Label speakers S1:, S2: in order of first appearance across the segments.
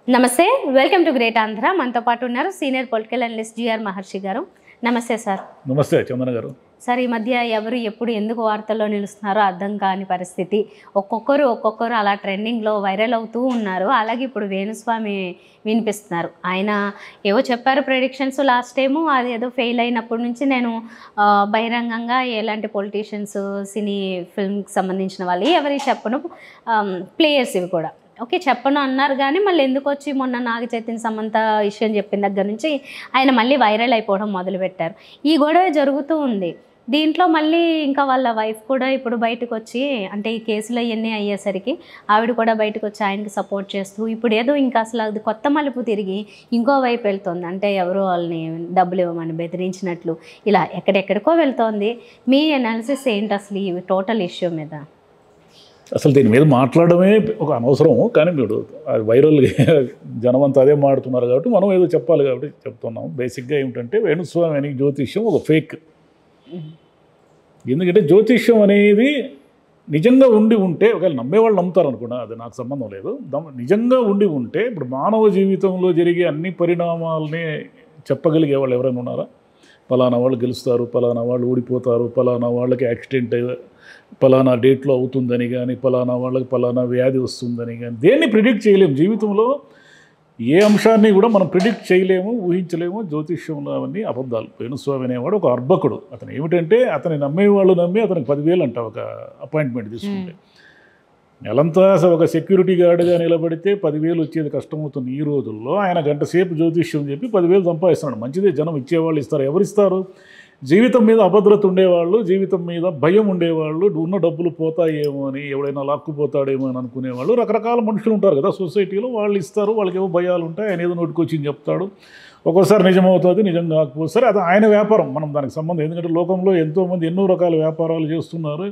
S1: నమస్తే, welcome to great Andhra. మనతో పాటు ఉన్నారు senior political analyst GR Maharshi గారు. నమస్తే సార్.
S2: నమస్తే చందన గారు.
S1: సార్, ఈ మధ్య ఎవరు ఎప్పుడు ఎందుకు వార్తల్లో నిలుస్తున్నారో అర్థం కాని పరిస్థితి. ఒక్కొక్కరు అలా ట్రెండింగ్లో వైరల్ అవుతూ ఉన్నారు. అలాగే ఇప్పుడు వేణుస్వామి వినిపిస్తున్నారు. ఆయన ఏవో చెప్పారు ప్రెడిక్షన్స్ లాస్ట్ టైము, అది ఏదో ఫెయిల్ అయినప్పటి నుంచి నేను బహిరంగంగా ఎలాంటి పొలిటీషియన్స్, సినీ ఫిల్మ్కి సంబంధించిన వాళ్ళు ఎవరి చెప్పను, ప్లేయర్స్ ఇవి కూడా ఓకే చెప్పను అన్నారు. కానీ మళ్ళీ ఎందుకు వచ్చి మొన్న నాగ చైతన్య సమంత విషయం చెప్పిన దగ్గర నుంచి ఆయన మళ్ళీ వైరల్ అయిపోవడం మొదలుపెట్టారు. ఈ గొడవ జరుగుతూ ఉంది. దీంట్లో మళ్ళీ ఇంకా వాళ్ళ వైఫ్ కూడా ఇప్పుడు బయటకు వచ్చి, అంటే ఈ కేసులో ఇవన్నీ అయ్యేసరికి ఆవిడ కూడా బయటకు వచ్చి ఆయనకి సపోర్ట్ చేస్తూ ఇప్పుడు ఏదో ఇంకా అసలు అది కొత్త మలుపు తిరిగి ఇంకో వైపు వెళ్తుంది. అంటే ఎవరో వాళ్ళని డబ్బులు ఇవ్వమని బెదిరించినట్లు ఇలా ఎక్కడెక్కడికో వెళ్తోంది. మీ అనాలిసిస్ ఏంటి అసలు ఈ టోటల్ ఇష్యూ మీద?
S2: అసలు దీని మీద మాట్లాడమే ఒక అనవసరం, కానీ మీరు అది వైరల్ జనం అంతా అదే మాడుతున్నారు కాబట్టి మనం ఏదో చెప్పాలి కాబట్టి చెప్తున్నాం. బేసిక్గా ఏమిటంటే వేణుస్వామి అనే జ్యోతిష్యం ఒక ఫేక్. ఎందుకంటే జ్యోతిష్యం అనేది నిజంగా ఉండి ఉంటే, ఒకవేళ నమ్మేవాళ్ళు నమ్ముతారు అనుకున్నా, అది నాకు సంబంధం లేదు. నిజంగా ఉండి ఉంటే ఇప్పుడు మానవ జీవితంలో జరిగే అన్ని పరిణామాలని చెప్పగలిగే వాళ్ళు ఎవరైనా ఉన్నారా? పలానా వాళ్ళు గెలుస్తారు, పలానా వాళ్ళు ఓడిపోతారు, పలానా వాళ్ళకి యాక్సిడెంట్ పలానా డేట్లో అవుతుందని కానీ, పలానా వాళ్ళకి పలానా వ్యాధి వస్తుందని కానీ దేన్ని ప్రిడిక్ట్ చేయలేము. జీవితంలో ఏ అంశాన్ని కూడా మనం ప్రిడిక్ట్ చేయలేము, ఊహించలేము. జ్యోతిష్యంలో అవన్నీ అబద్ధాలు. వేణుస్వామి అనేవాడు ఒక అర్భకుడు. అతను ఏమిటంటే అతని నమ్మేవాళ్ళు నమ్మి అతనికి 10,000 అంట ఒక అపాయింట్మెంట్ తీసుకుంటే. నెలంతా ఒక సెక్యూరిటీ గార్డుగా నిలబడితే 10,000 వచ్చేది కష్టమవుతుంది ఈ రోజుల్లో. ఆయన గంట సేపు జ్యోతిష్యం చెప్పి 10,000 సంపాదిస్తున్నాడు. మంచిదే, జనం ఇచ్చేవాళ్ళు ఇస్తారు. ఎవరిస్తారు? జీవితం మీద అభద్రత ఉండేవాళ్ళు, జీవితం మీద భయం ఉండేవాళ్ళు, ఉన్న డబ్బులు పోతాయేమో అని, ఎవడైనా లాక్కుపోతాడేమో అని అనుకునేవాళ్ళు రకరకాల మనుషులు ఉంటారు కదా సొసైటీలో. వాళ్ళు ఇస్తారు, వాళ్ళకి ఏవో భయాలు ఉంటాయి. ఆయన ఏదో నోటికొచ్చి చెప్తాడు. ఒక్కోసారి నిజమవుతుంది, నిజం కాకపోతే సరే అది ఆయన వ్యాపారం, మనం దానికి సంబంధం. ఎందుకంటే లోకంలో ఎంతోమంది ఎన్నో రకాల వ్యాపారాలు చేస్తున్నారు.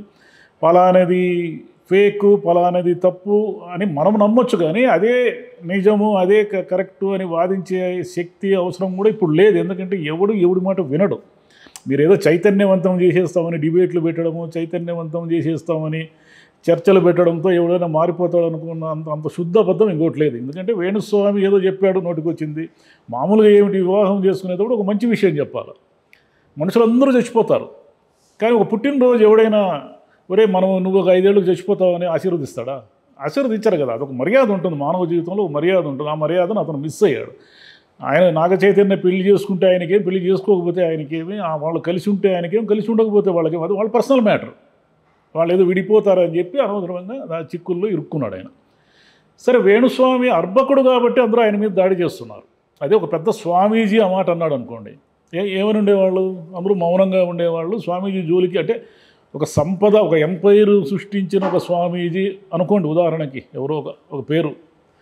S2: పలానది ఫేక్, పలానది తప్పు అని మనం నమ్మొచ్చు, కానీ అదే నిజము, అదే కరెక్టు అని వాదించే శక్తి అవసరం కూడా ఇప్పుడు లేదు. ఎందుకంటే ఎవడి మాట వినడు. మీరు ఏదో చైతన్యవంతం చేసేస్తామని డిబేట్లు పెట్టడము, చైతన్యవంతం చేసేస్తామని చర్చలు పెట్టడంతో ఎవడైనా మారిపోతాడు అనుకున్న అంత శుద్ధ అబద్ధం ఇంకోటి లేదు. ఎందుకంటే వేణుస్వామి ఏదో చెప్పాడు, నోటికొచ్చింది. మామూలుగా ఏమిటి, వివాహం చేసుకునేటప్పుడు ఒక మంచి విషయం చెప్పాలి. మనుషులందరూ చచ్చిపోతారు, కానీ ఒక పుట్టినరోజు ఎవడైనా ఒరే నువ్వు ఒక 5 ఏళ్ళకి చచ్చిపోతావని ఆశీర్వదిస్తాడా? ఆశీర్వదించారు కదా. అదొక మర్యాద ఉంటుంది, మానవ జీవితంలో ఒక మర్యాద ఉంటుంది. ఆ మర్యాదను అతను మిస్ అయ్యాడు. ఆయన నాగ చైతన్య పెళ్లి చేసుకుంటే ఆయనకేం, పెళ్లి చేసుకోకపోతే ఆయనకేమి, వాళ్ళు కలిసి ఉంటే ఆయనకేం, కలిసి ఉండకపోతే వాళ్ళకేం, అది వాళ్ళ పర్సనల్ మ్యాటర్. వాళ్ళు ఏదో విడిపోతారని చెప్పి అనవసరంగా ఆ చిక్కుల్లో ఇరుక్కున్నాడు ఆయన. సరే, వేణుస్వామి అర్భకుడు కాబట్టి అందరూ ఆయన మీద దాడి చేస్తున్నారు. అదే ఒక పెద్ద స్వామీజీ ఆ మాట అన్నాడు అనుకోండి, ఏమని ఉండేవాళ్ళు? అందరూ మౌనంగా ఉండేవాళ్ళు. స్వామీజీ జోలికి, అంటే ఒక సంపద, ఒక ఎంపైర్ సృష్టించిన ఒక స్వామీజీ అనుకోండి ఉదాహరణకి, ఎవరో ఒక పేరు,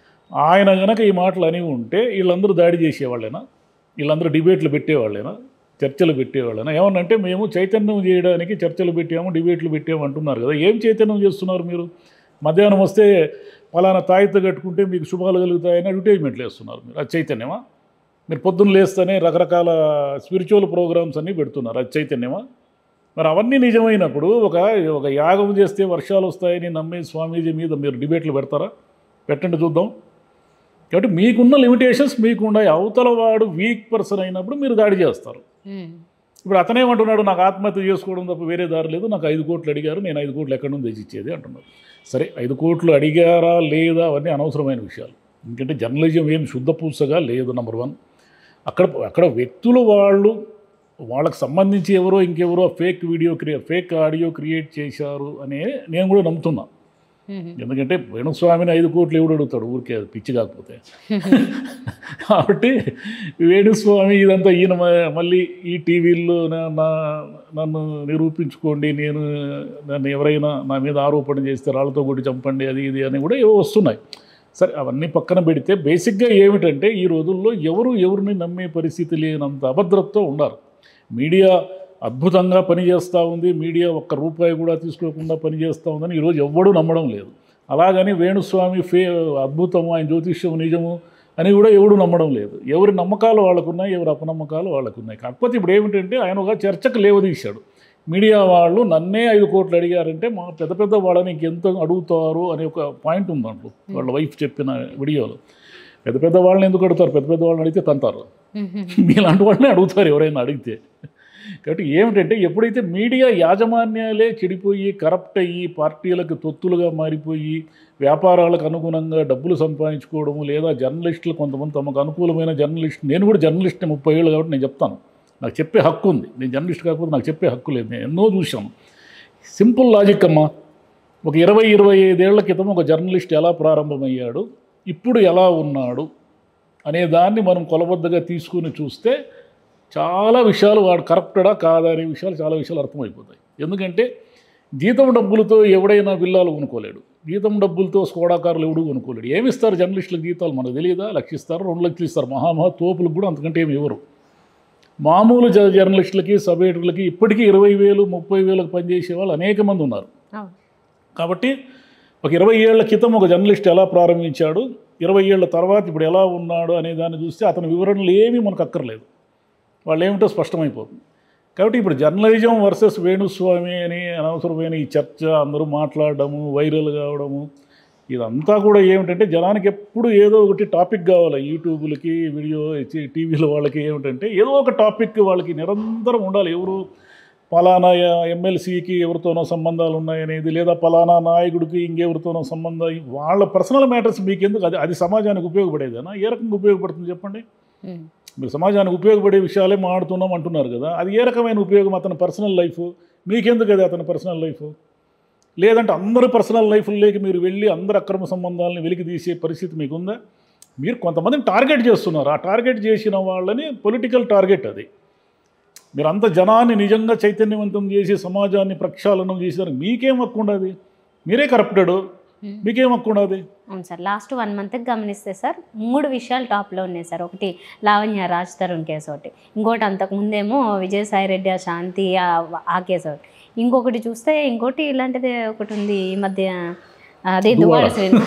S2: ఆయన కనుక ఈ మాటలు అని ఉంటే వీళ్ళందరూ దాడి చేసేవాళ్ళేనా? వీళ్ళందరూ డిబేట్లు పెట్టేవాళ్ళేనా? చర్చలు పెట్టేవాళ్ళేనా? ఏమన్నంటే మేము చైతన్యం చేయడానికి చర్చలు పెట్టాము, డిబేట్లు పెట్టాము అంటున్నారు కదా. ఏం చైతన్యం చేస్తున్నారు మీరు? మధ్యాహ్నం వస్తే పలానా తాయితో కట్టుకుంటే మీకు శుభాలు కలుగుతాయని అడ్వర్టైజ్మెంట్లు వేస్తున్నారు. మీరు అది చైతన్యమా? మీరు పొద్దున్న లేస్తేనే రకరకాల స్పిరిచువల్ ప్రోగ్రామ్స్ అన్నీ పెడుతున్నారు, అది చైతన్యమా? మరి అవన్నీ నిజమైనప్పుడు ఒక యాగం చేస్తే వర్షాలు వస్తాయని నమ్మే స్వామీజీ మీద మీరు డిబేట్లు పెడతారా? పెట్టండి చూద్దాం. కాబట్టి మీకున్న లిమిటేషన్స్ మీకున్నాయి. అవతల వాడు వీక్ పర్సన్ అయినప్పుడు మీరు దాడి చేస్తారు. ఇప్పుడు అతనేమంటున్నాడు, నాకు ఆత్మహత్య చేసుకోవడం తప్ప వేరే దారి లేదు, నాకు 5 కోట్లు అడిగారు, నేను 5 కోట్లు ఎక్కడి నుంచి తెచ్చిచ్చేది అంటున్నారు. సరే, 5 కోట్లు అడిగారా లేదా అవన్నీ అనవసరమైన విషయాలు. ఎందుకంటే జర్నలిజం ఏం శుద్ధ పూసగా లేదు. నెంబర్ 1, అక్కడ వ్యక్తులు వాళ్ళకి సంబంధించి ఎవరో ఇంకెవరో ఫేక్ ఆడియో క్రియేట్ చేశారు అనే నేను కూడా నమ్ముతున్నా. ఎందుకంటే వేణుస్వామిని 5 కోట్లు ఎవడు అడుగుతాడు ఊరికే, అది పిచ్చి కాకపోతే. కాబట్టి వేణుస్వామి ఇదంతా ఈయన మళ్ళీ ఈ టీవీల్లో నన్ను నిరూపించుకోండి, నన్ను ఎవరైనా నా మీద ఆరోపణ చేస్తే రాళ్ళతో కొట్టి చంపండి, అది ఇది అని కూడా ఏవో వస్తున్నాయి. సరే, అవన్నీ పక్కన పెడితే బేసిక్గా ఏమిటంటే ఈ రోజుల్లో ఎవరిని నమ్మే పరిస్థితి లేనంత అభద్రతతో ఉన్నారు. మీడియా అద్భుతంగా పనిచేస్తూ ఉంది, మీడియా ఒక్క రూపాయి కూడా తీసుకోకుండా పనిచేస్తూ ఉందని ఈరోజు ఎవ్వడూ నమ్మడం లేదు. అలాగని వేణుస్వామి అద్భుతము, ఆయన జ్యోతిష్యం నిజము అని కూడా ఎవడు నమ్మడం లేదు. ఎవరి నమ్మకాలు వాళ్ళకున్నాయి, ఎవరి అపనమ్మకాలు వాళ్ళకున్నాయి. కాకపోతే ఇప్పుడు ఏమిటంటే ఆయన ఒక చర్చకు లేవదీశాడు. మీడియా వాళ్ళు నన్నే 5 కోట్లు అడిగారంటే మా పెద్ద వాళ్ళని ఇంకెంత అడుగుతారు అనే ఒక పాయింట్ ఉంది దాంట్లో, వాళ్ళ వైఫ్ చెప్పిన వీడియోలో. పెద్ద పెద్ద వాళ్ళని ఎందుకు అడుగుతారు? పెద్ద పెద్ద వాళ్ళని అడిగితే తంతారు. మీలాంటి వాళ్ళని అడుగుతారు ఎవరైనా అడిగితే. కాబట్టి ఏమిటంటే ఎప్పుడైతే మీడియా యాజమాన్యాలే చెడిపోయి కరప్ట్ అయ్యి పార్టీలకు తొత్తులుగా మారిపోయి వ్యాపారాలకు అనుగుణంగా డబ్బులు సంపాదించుకోవడము, లేదా జర్నలిస్టులు కొంతమంది తమకు అనుకూలమైన జర్నలిస్ట్, నేను కూడా జర్నలిస్ట్ని 30 ఏళ్ళు కాబట్టి నేను చెప్తాను, నాకు చెప్పే హక్కు ఉంది. నేను జర్నలిస్ట్ కాకపోతే నాకు చెప్పే హక్కు లేదు. నేను ఎన్నో చూశాను. సింపుల్ లాజిక్ అమ్మా. ఒక 20-25 ఏళ్ల క్రితం ఒక జర్నలిస్ట్ ఎలా ప్రారంభమయ్యాడు, ఇప్పుడు ఎలా ఉన్నాడు అనే దాన్ని మనం కొలబద్దగా తీసుకుని చూస్తే చాలా విషయాలు వాడు కరప్టడా కాదా అనే విషయాలు చాలా విషయాలు అర్థమైపోతాయి. ఎందుకంటే జీతం డబ్బులతో ఎవడైనా విల్లాలు కొనుక్కోలేడు, జీతం డబ్బులతో స్కోడాకారులు ఎవడు కొనుక్కోలేడు. ఏమిస్తారు జర్నలిస్టులకు జీతాలు మనకు తెలియదా? 1 లక్ష ఇస్తారు, 2 లక్షలు ఇస్తారు, మహామహా తోపులకు కూడా అంతకంటే ఏమి ఇవ్వరు. మామూలు జర్నలిస్టులకి సబ్ ఎడిటర్లకి ఇప్పటికీ 20,000 30,000లకు పనిచేసే వాళ్ళు అనేక మంది ఉన్నారు. కాబట్టి ఒక 20 ఏళ్ల క్రితం ఒక జర్నలిస్ట్ ఎలా ప్రారంభించాడు, 20 ఏళ్ల తర్వాత ఇప్పుడు ఎలా ఉన్నాడు అనే దాన్ని చూస్తే అతని వివరణలు ఏమీ మనకు అక్కర్లేదు, వాళ్ళు ఏమిటో స్పష్టమైపోతుంది. కాబట్టి ఇప్పుడు జర్నలిజం వర్సెస్ వేణుస్వామి అని అనవసరమైన ఈ చర్చ, అందరూ మాట్లాడడము, వైరల్ కావడము, ఇదంతా కూడా ఏమిటంటే జనానికి ఎప్పుడు ఏదో ఒకటి టాపిక్ కావాలి. యూట్యూబ్లకి, వీడియో టీవీల వాళ్ళకి ఏమిటంటే ఏదో ఒక టాపిక్ వాళ్ళకి నిరంతరం ఉండాలి. ఎవరు పలానా ఎమ్మెల్సీకి ఎవరితోనో సంబంధాలు ఉన్నాయనేది, లేదా పలానా నాయకుడికి ఇంకెవరితోనో సంబంధం, వాళ్ళ పర్సనల్ మ్యాటర్స్ మీకెందుకు? అది సమాజానికి ఉపయోగపడేదేనా? ఏ రకంగా ఉపయోగపడుతుంది చెప్పండి? మీరు సమాజానికి ఉపయోగపడే విషయాలే మాట్లాడుతున్నాం అంటున్నారు కదా, అది ఏ రకమైన ఉపయోగం? అతని పర్సనల్ లైఫ్ మీకెందుకు? అది అతని పర్సనల్ లైఫ్. లేదంటే అందరూ పర్సనల్ లైఫ్లోకి మీరు వెళ్ళి అందరు అక్రమ సంబంధాలను వెలికి తీసే పరిస్థితి మీకుందా? మీరు కొంతమందిని టార్గెట్ చేస్తున్నారు. ఆ టార్గెట్ చేసిన వాళ్ళని పొలిటికల్ టార్గెట్ అది. మీరు అంత జనాన్ని నిజంగా చైతన్యవంతం చేసి సమాజాన్ని ప్రక్షాళనం చేసేదానికి మీకేం హక్కు ఉండదు? మీరే కరప్టెడ్, మీకేం హక్కు ఉండదు?
S1: అవును సార్, లాస్ట్ 1 మంత్కి గమనిస్తే సార్ 3 విషయాలు టాప్లో ఉన్నాయి సార్. ఒకటి లావణ్య రాజ్ తరుణ్ కేసు ఒకటి, ఇంకోటి అంతకుముందేమో విజయసాయి రెడ్డి ఆ శాంతి ఆ కేసు ఒకటి, ఇంకొకటి చూస్తే ఇంకోటి ఇలాంటిది ఒకటి ఉంది ఈ మధ్య, అదే దువ్వాడ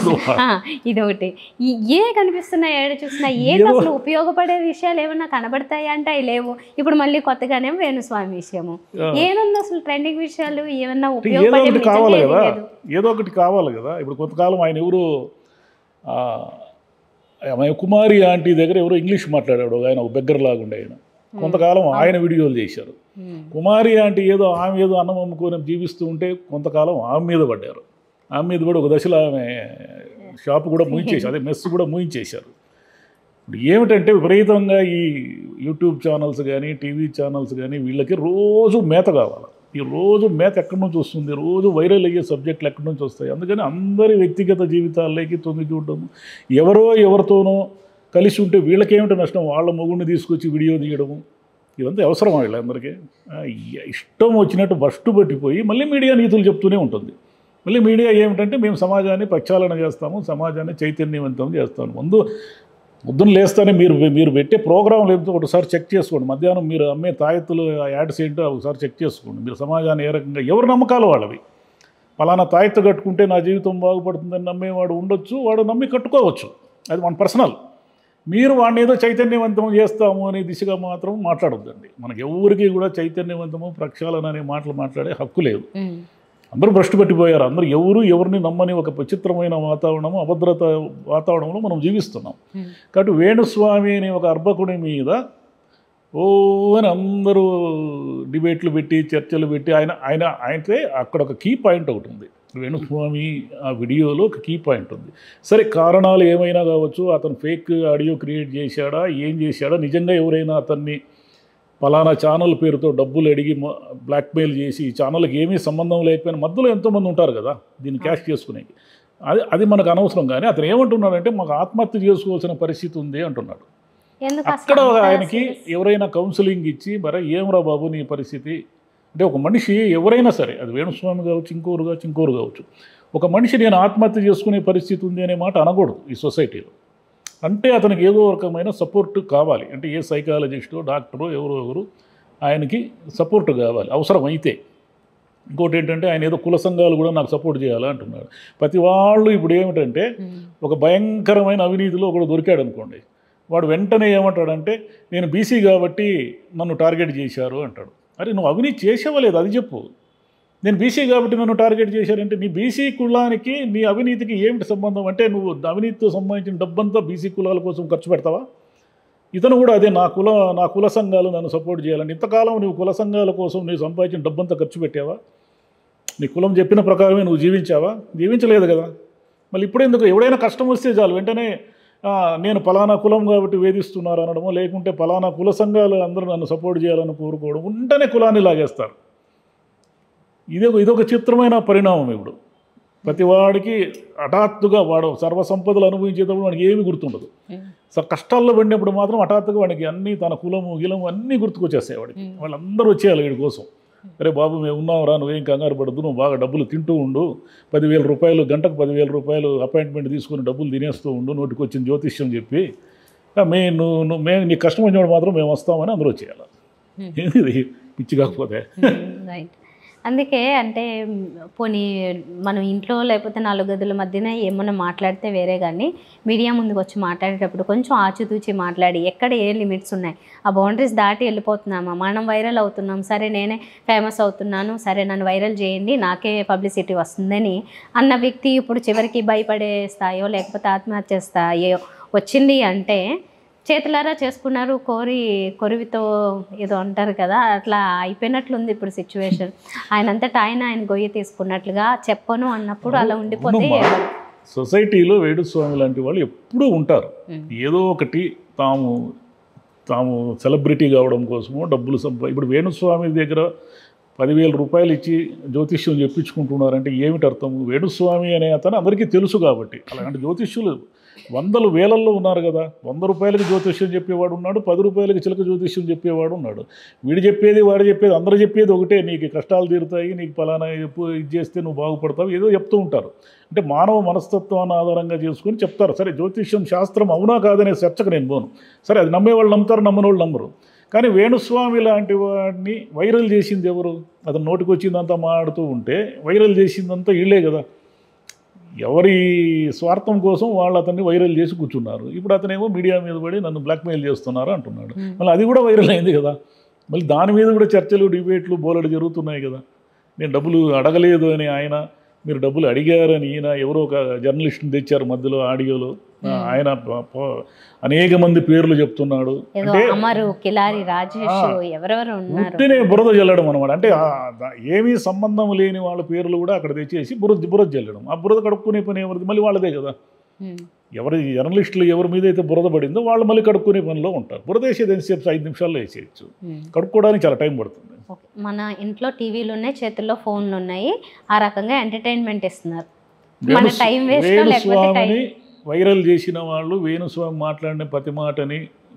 S1: ఇది ఒకటి. ఏ కనిపిస్తున్నాయి ఏడు చూసినా? ఏది అసలు ఉపయోగపడే విషయాలు ఏమన్నా కనబడతాయి అంటే అవి లేవు. ఇప్పుడు మళ్ళీ కొత్తగానేమో వేణుస్వామి విషయము ఏముంది అసలు? ట్రెండింగ్ విషయాలు ఏమన్నా ఉపయోగపడే
S2: కావాలి కదా, ఏదో ఒకటి కావాలి కదా. ఇప్పుడు కొంతకాలం ఆయన ఎవరు కుమారి ఆంటీ దగ్గర ఎవరో ఇంగ్లీష్ మాట్లాడాడు ఆయన, బెగ్గరలాగా ఉండే ఆయన. కొంతకాలం ఆయన వీడియోలు చేశారు. కుమారి ఆంటీ ఏదో ఆమె ఏదో అన్నం అమ్ముకొని జీవిస్తూ ఉంటే కొంతకాలం ఆమె మీద పడ్డారు. ఆమె మీద కూడా ఒక దశలో ఆమె షాపు కూడా మూయించేశారు, అదే మెస్ కూడా మూయించేశారు. ఇప్పుడు ఏమిటంటే విపరీతంగా ఈ యూట్యూబ్ ఛానల్స్ కానీ టీవీ ఛానల్స్ కానీ వీళ్ళకి రోజు మేత కావాలి. ఈ రోజు మేత ఎక్కడి నుంచి వస్తుంది? రోజు వైరల్ అయ్యే సబ్జెక్టులు ఎక్కడి నుంచి వస్తాయి? అందుకని అందరి వ్యక్తిగత జీవితాల్లోకి తొంగి చూడటము, ఎవరితోనో కలిసి ఉంటే వీళ్ళకేమిటో నష్టం? వాళ్ళ మొగుడిని తీసుకొచ్చి వీడియో తీయడము, ఇదంతా అవసరమా వీళ్ళందరికీ? ఇష్టం వచ్చినట్టు బస్టు పట్టిపోయి మళ్ళీ మీడియా నీతులు చెప్తూనే ఉంటుంది. మళ్ళీ మీడియా ఏమిటంటే మేము సమాజాన్ని ప్రక్షాళన చేస్తాము, సమాజాన్ని చైతన్యవంతం చేస్తాము. పొద్దున్న లేస్తానే మీరు పెట్టే ప్రోగ్రాంలు ఏమిటో ఒకసారి చెక్ చేసుకోండి. మధ్యాహ్నం మీరు అమ్మే తాయెత్తులు యాడ్స్ ఏంటో ఒకసారి చెక్ చేసుకోండి. మీరు సమాజాన్ని ఏ రకంగా, ఎవరు నమ్మకాలు వాళ్ళవి. పలానా తాయెత్తు కట్టుకుంటే నా జీవితం బాగుపడుతుందని నమ్మేవాడు ఉండొచ్చు, వాడు నమ్మి కట్టుకోవచ్చు, అది మన పర్సనల్. మీరు వాడిని ఏదో చైతన్యవంతం చేస్తాము అనే దిశగా మాత్రం మాట్లాడొద్దండి. మనకి ఎవరికి కూడా చైతన్యవంతము ప్రక్షాళన అనే మాటలు మాట్లాడే హక్కు లేదు. అందరూ భ్రష్టు పట్టిపోయారు. అందరూ ఎవరిని నమ్మని ఒక విచిత్రమైన వాతావరణము, అభద్రత వాతావరణంలో మనం జీవిస్తున్నాం. కాబట్టి వేణుస్వామి అనే ఒక అర్భకుడి మీద అని అందరూ డిబేట్లు పెట్టి చర్చలు పెట్టి ఆయనతే అక్కడ ఒక కీ పాయింట్ ఒకటి ఉంది. వేణుస్వామి ఆ వీడియోలో ఒక కీ పాయింట్ ఉంది. సరే, కారణాలు ఏమైనా కావచ్చు, అతను ఫేక్ ఆడియో క్రియేట్ చేశాడా, ఏం చేశాడా, నిజంగా ఎవరైనా అతన్ని పలానా ఛానల్ పేరుతో డబ్బులు అడిగి బ్లాక్మెయిల్ చేసి ఈ ఛానల్కి ఏమీ సంబంధం లేకపోయినా మధ్యలో ఎంతోమంది ఉంటారు కదా దీన్ని క్యాష్ చేసుకునేకి, అది మనకు అనవసరం. కానీ అతను ఏమంటున్నాడంటే మాకు ఆత్మహత్య చేసుకోవాల్సిన పరిస్థితి ఉంది అంటున్నాడు. అక్కడ ఆయనకి ఎవరైనా కౌన్సిలింగ్ ఇచ్చి మరి ఏమరా బాబు నీ పరిస్థితి అంటే, ఒక మనిషి ఎవరైనా సరే, అది వేణుస్వామి కావచ్చు, ఇంకోరు కావచ్చు, ఒక మనిషి నేను ఆత్మహత్య చేసుకునే పరిస్థితి ఉంది అనే మాట అనకూడదు ఈ సొసైటీలో. అంటే అతనికి ఏదో రకమైన సపోర్ట్ కావాలి. అంటే ఏ సైకాలజిస్టో డాక్టరో ఎవరు ఆయనకి సపోర్ట్ కావాలి అవసరం అయితే. ఇంకోటి ఏంటంటే ఆయన ఏదో కుల సంఘాలు కూడా నాకు సపోర్ట్ చేయాలి అంటున్నాడు. ప్రతి వాళ్ళు ఇప్పుడు ఏమిటంటే ఒక భయంకరమైన అవినీతిలో ఒకడు దొరికాడు అనుకోండి, వాడు వెంటనే ఏమంటాడంటే నేను బీసీ కాబట్టి నన్ను టార్గెట్ చేశారు అంటాడు. అరే నువ్వు అవినీతి చేసేవలేదు అది చెప్పు. నేను బీసీ కాబట్టి నన్ను టార్గెట్ చేశారంటే నీ బీసీ కులానికి నీ అవినీతికి ఏమిటి సంబంధం? అంటే నువ్వు అవినీతితో సంబంధించిన డబ్బంతా బీసీ కులాల కోసం ఖర్చు పెడతావా? ఇతను కూడా అదే, నా కుల సంఘాలు నన్ను సపోర్ట్ చేయాలని. ఇంతకాలం నువ్వు కుల సంఘాల కోసం నువ్వు సంపాదించిన డబ్బంతా ఖర్చు పెట్టావా? నీ కులం చెప్పిన ప్రకారమే నువ్వు జీవించావా? జీవించలేదు కదా. మళ్ళీ ఇప్పుడు ఎందుకు? ఎవడైనా కష్టం వస్తే చాలు వెంటనే నేను పలానా కులం కాబట్టి వేధిస్తున్నారు అనడమో, లేకుంటే పలానా కుల సంఘాలు అందరూ నన్ను సపోర్ట్ చేయాలని కోరుకోవడం, వెంటనే కులాన్ని లాగేస్తారు. ఇదొక చిత్రమైన పరిణామం. ఇప్పుడు ప్రతివాడికి హఠాత్తుగా వాడు సర్వసంపదలు అనుభవించేటప్పుడు వాడికి ఏమీ గుర్తుండదు. కష్టాల్లో పడినప్పుడు మాత్రం హఠాత్తుగా వాడికి అన్నీ తన కులము గిలము అన్నీ గుర్తుకొచ్చేస్తాయి వాడికి. వాళ్ళందరూ వచ్చేయాలి వీడి కోసం. అరే బాబు మేము ఉన్నావురా, నువ్వేం కంగారు పడద్దు, నువ్వు బాగా డబ్బులు తింటూ ఉండు, 10,000 రూపాయలు గంటకు 10,000 రూపాయలు అపాయింట్మెంట్ తీసుకుని డబ్బులు తినేస్తూ ఉండు, నోటికి వచ్చిన జ్యోతిష్యం చెప్పి మేము నీ కష్టం వచ్చినప్పుడు మాత్రం మేము వస్తామని అందరూ వచ్చేయాలి. ఇది పిచ్చి కాకపోతే.
S1: రైట్. అందుకే అంటే పోనీ మనం ఇంట్లో లేకపోతే 4 గదుల మధ్యన ఏమన్నా మాట్లాడితే వేరే, కానీ మీడియా ముందుకు వచ్చి మాట్లాడేటప్పుడు కొంచెం ఆచితూచి మాట్లాడి ఎక్కడ ఏ లిమిట్స్ ఉన్నాయి, ఆ బౌండరీస్ దాటి వెళ్ళిపోతున్నామా, మనం వైరల్ అవుతున్నాం, సరే నేనే ఫేమస్ అవుతున్నాను, సరే నన్ను వైరల్ చేయండి నాకే పబ్లిసిటీ వస్తుందని అన్న వ్యక్తి ఇప్పుడు చివరికి భయపడే స్థాయో లేకపోతే ఆత్మహత్య స్థాయో వచ్చింది అంటే చేతులారా చేసుకున్నారు, కొరివితో ఏదో అంటారు కదా, అట్లా అయిపోయినట్లుంది ఇప్పుడు సిచ్యువేషన్. ఆయన గొయ్యి తీసుకున్నట్లుగా చెప్పను అన్నప్పుడు అలా ఉండిపోతే.
S2: సొసైటీలో వేణుస్వామి లాంటి వాళ్ళు ఎప్పుడూ ఉంటారు. ఏదో ఒకటి తాము సెలబ్రిటీ కావడం కోసమో డబ్బులు ఇప్పుడు వేణుస్వామి దగ్గర 10,000 రూపాయలు ఇచ్చి జ్యోతిష్యం చెప్పించుకుంటున్నారంటే ఏమిటి అర్థం? వేణుస్వామి అనే అతను అందరికీ తెలుసు కాబట్టి. అలాంటి జ్యోతిష్యులు వందలు వేలల్లో ఉన్నారు కదా. 100 రూపాయలకి జ్యోతిష్యం చెప్పేవాడు ఉన్నాడు, 10 రూపాయలకి చిలక జ్యోతిష్యం చెప్పేవాడు ఉన్నాడు. వీడు చెప్పేది వాడు చెప్పేది అందరూ చెప్పేది ఒకటే, నీకు కష్టాలు తీరుతాయి, నీకు ఫలానా ఇది చేస్తే నువ్వు బాగుపడతావు, ఏదో చెప్తూ ఉంటారు. అంటే మానవ మనస్తత్వాన్ని ఆధారంగా చేసుకుని చెప్తారు. సరే జ్యోతిష్యం శాస్త్రం అవునా కాదనే చర్చకు నేను పోను. సరే అది నమ్మేవాళ్ళు నమ్ముతారు, నమ్మని వాళ్ళు నమ్మరు. కానీ వేణుస్వామి లాంటి వాడిని వైరల్ చేసింది ఎవరు? అతను నోటికి వచ్చిందంతా మాట్లాడుతూ ఉంటే వైరల్ చేసిందంతా వీళ్ళే కదా. ఎవరి స్వార్థం కోసం వాళ్ళు అతన్ని వైరల్ చేసి కూర్చున్నారు. ఇప్పుడు అతనేమో మీడియా మీద పడి నన్ను బ్లాక్మెయిల్ చేస్తున్నారు అంటున్నాడు. మళ్ళీ అది కూడా వైరల్ అయింది కదా. మళ్ళీ దాని మీద కూడా చర్చలు, డిబేట్లు బోలెడు జరుగుతున్నాయి కదా. నేను డబ్బులు అడగలేదు అని ఆయన, మీరు డబ్బులు అడిగారని ఈయన, ఎవరో ఒక జర్నలిస్ట్ని తెచ్చారు మధ్యలో ఆడియోలో, ఆయన అనేక మంది పేర్లు చెప్తున్నాడు. ఉట్టినే బురద జల్లడం అనమాట. అంటే ఏమీ సంబంధం లేని వాళ్ళ పేర్లు కూడా అక్కడ తెచ్చేసి బురద జల్లడం. ఆ బురద కడుక్కునే పని ఎవరిది? మళ్ళీ వాళ్ళదే కదా. ఎవరి జర్నలిస్టులు ఎవరి మీద అయితే బురద పడిందో వాళ్ళు మళ్ళీ కడుక్కునే పనిలో ఉంటారు. బురద వేసేది ఎంతసేపు? 5 నిమిషాల్లో వేసేయచ్చు. కడుక్కోవడానికి చాలా టైం పడుతుంది.
S1: మన ఇంట్లో టీవీలు ఉన్నాయి, చేతుల్లో ఫోన్లు ఉన్నాయి, ఆ రకంగా ఎంటర్టైన్మెంట్ ఇస్తున్నారు. మన టైం వేస్ట్.
S2: వేణుస్వామిని వైరల్ చేసిన వాళ్ళు, వేణుస్వామి మాట్లాడిన ప్రతి మాటని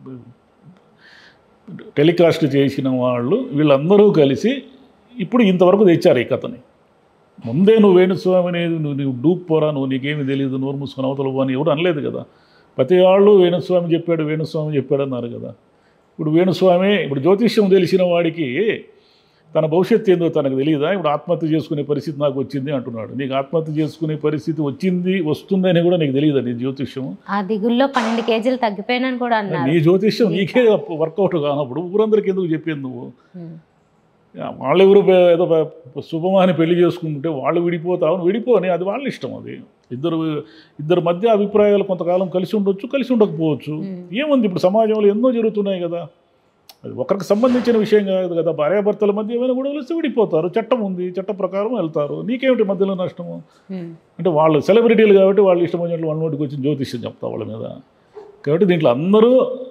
S2: టెలికాస్ట్ చేసిన వాళ్ళు, వీళ్ళందరూ కలిసి ఇప్పుడు ఇంతవరకు తెచ్చారు ఈ కథని. ముందే నువ్వు వేణుస్వామి అనేది నువ్వు డూప్ పోరా, నువ్వు నీకేమీ తెలియదు, నోరు మూసుకొని అవతలవు అని ఎవరు అనలేదు కదా. ప్రతి వాళ్ళు వేణుస్వామి చెప్పాడు అన్నారు కదా. ఇప్పుడు జ్యోతిష్యం తెలిసిన వాడికి తన భవిష్యత్తు ఏందో తనకు తెలియదా? ఇప్పుడు ఆత్మహత్య చేసుకునే పరిస్థితి నాకు వచ్చింది అంటున్నాడు. నీకు ఆత్మహత్య చేసుకునే పరిస్థితి వస్తుంది అని కూడా నీకు తెలియదా? నీ జ్యోతిష్యం
S1: ఆ దిగుల్లో 12 కేజీలు తగ్గిపోయినని కూడా అన్నారు.
S2: నీ జ్యోతిష్యం నీకే వర్కౌట్ కానప్పుడు ఊరందరికి ఎందుకు చెప్పేది నువ్వు? వాళ్ళెవరు ఏదో శుభమాని పెళ్లి చేసుకుంటుంటే వాళ్ళు విడిపోని, అది వాళ్ళ ఇష్టం. అది ఇద్దరు మధ్య అభిప్రాయాలు కొంతకాలం కలిసి ఉండొచ్చు, కలిసి ఉండకపోవచ్చు. ఏముంది? ఇప్పుడు సమాజంలో ఎన్నో జరుగుతున్నాయి కదా. అది ఒకరికి సంబంధించిన విషయం కాదు కదా. భార్యాభర్తల మధ్య ఏమైనా గొడవలు వస్తే విడిపోతారు, చట్టం ఉంది, చట్టం ప్రకారం వెళ్తారు. నీకేమిటి మధ్యలో నష్టము? అంటే వాళ్ళు సెలబ్రిటీలు కాబట్టి వాళ్ళు ఇష్టం వచ్చినట్లు వాళ్ళ నోటికి వచ్చి జ్యోతిష్యం చెప్తా వాళ్ళ మీద. కాబట్టి దీంట్లో అందరూ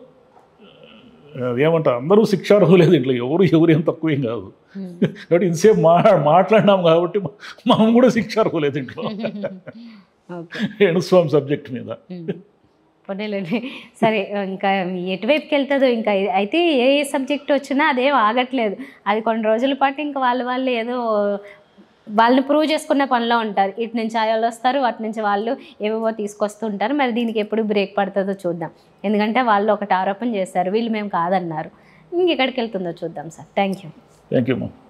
S2: అందరూ శిక్షార్హులే. దీంట్లో ఎవరు ఏం తక్కువేం కాదు. కాబట్టి ఇంతసేపు మాట్లాడినాం కాబట్టి మనం కూడా శిక్షార్హులే దీంట్లో. వేణుస్వామి సబ్జెక్ట్ మీద.
S1: పోనీలేండి. సరే, ఇంకా ఎటువైపుకి వెళ్తుందో. ఇంకా అయితే ఏ సబ్జెక్ట్ వచ్చినా అదేం ఆగట్లేదు. అది కొన్ని రోజుల పాటు ఇంకా వాళ్ళు ఏదో వాళ్ళని ప్రూవ్ చేసుకునే పనిలో ఉంటారు. ఇటు నుంచి వాళ్ళు వస్తారు, అటు నుంచి వాళ్ళు ఏవేవో తీసుకొస్తూ ఉంటారు. మరి దీనికి ఎప్పుడు బ్రేక్ పడుతుందో చూద్దాం. ఎందుకంటే వాళ్ళు ఒకటి ఆరోపణ చేశారు, వీళ్ళు మేము కాదన్నారు. ఇంకెక్కడికి వెళ్తుందో చూద్దాం సార్. Thank you.